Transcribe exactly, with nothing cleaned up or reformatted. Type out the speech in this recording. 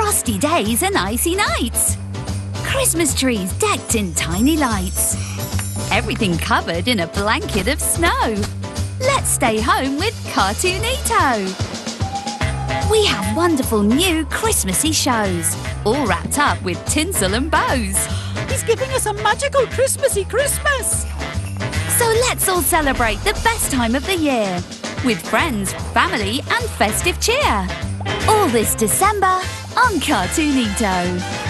frosty days and icy nights. Christmas trees decked in tiny lights. Everything covered in a blanket of snow. Let's stay home with Cartoonito. We have wonderful new Christmassy shows, all wrapped up with tinsel and bows. He's giving us a magical Christmassy Christmas! So let's all celebrate the best time of the year with friends, family and festive cheer. All this December on Cartoonito.